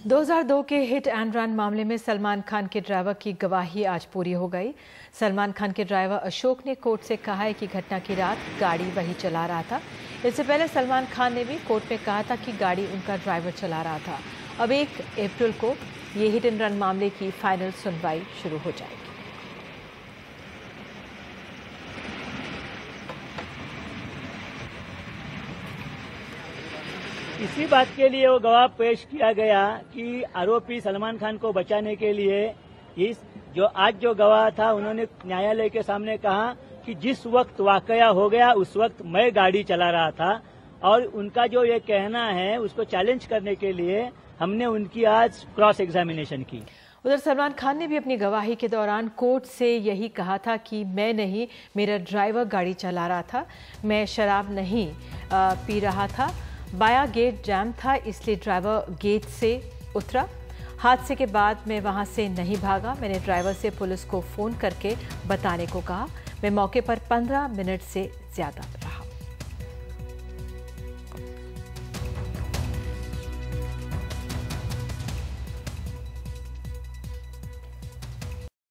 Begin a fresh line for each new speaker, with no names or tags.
2002 के hit and run मामले में सलमान खान के ड्राइवर की गवाही आज पूरी हो गई। सलमान खान के ड्राइवर अशोक ने कोर्ट से कहा है कि घटना की रात गाड़ी वही चला रहा था। इससे पहले सलमान खान ने भी कोर्ट में कहा था कि गाड़ी उनका ड्राइवर चला रहा था। अब 1 अप्रैल को ये हिट एंड रन मामले की फाइनल सुनवाई शुरू हो जाएगी।
इसी बात के लिए वो गवाह पेश किया गया कि आरोपी सलमान खान को बचाने के लिए आज जो गवाह था उन्होंने न्यायालय के सामने कहा कि जिस वक्त वाकया हो गया उस वक्त मैं गाड़ी चला रहा था, और उनका जो ये कहना है उसको चैलेंज करने के लिए हमने उनकी आज क्रॉस एग्जामिनेशन की।
उधर सलमान खान ने भी अपनी गवाही के दौरान कोर्ट से यही कहा था कि मैं नहीं, मेरा ड्राइवर गाड़ी चला रहा था, मैं शराब नहीं पी रहा था, बाया गेट जैम था इसलिए ड्राइवर गेट से उतरा। हादसे के बाद मैं वहां से नहीं भागा, मैंने ड्राइवर से पुलिस को फोन करके बताने को कहा। मैं मौके पर 15 मिनट से ज्यादा रहा।